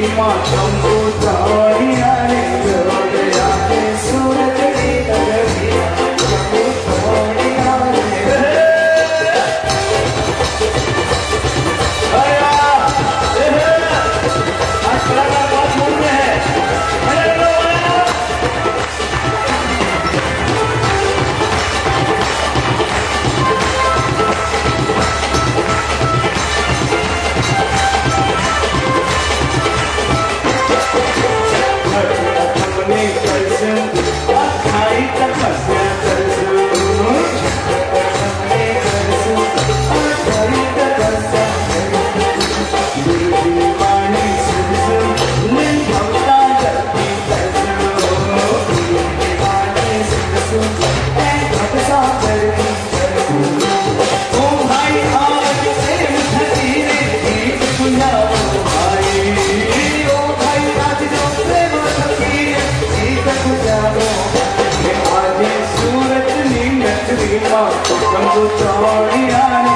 मां चंपू चौड़िया रे जोड़िया के सूरज की नगरिया चंपू चौड़िया रे आज कलाकार बहुत मूड में है। सूरत नी नगरी मां चंपू चौड़िया